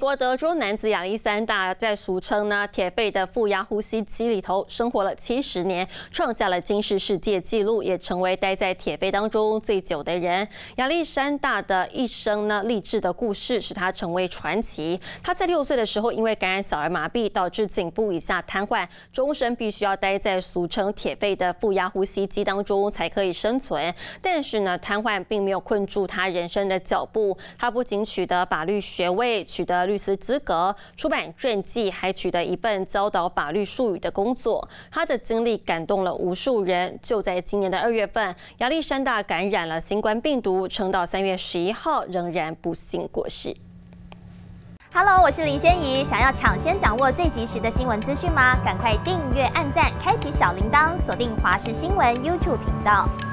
国德州男子亚历山大在俗称铁肺的负压呼吸机里头生活了70年，创下了金氏世界纪录，也成为待在铁肺当中最久的人。亚历山大的一生励志的故事使他成为传奇。他在6岁的时候因为感染小儿麻痹，导致颈部以下瘫痪，终身必须要待在俗称铁肺的负压呼吸机当中才可以生存。但是瘫痪并没有困住他人生的脚步，他不仅取得法律学位，取得律师资格，出版传记，还取得一份教导法律术语的工作。他的经历感动了无数人。就在今年的2月份，亚历山大感染了新冠病毒，撑到3月11号仍然不幸过世。 Hello， 我是林仙怡。想要抢先掌握最及时的新闻资讯吗？赶快订阅、按赞、开启小铃铛，锁定华视新闻 YouTube 频道。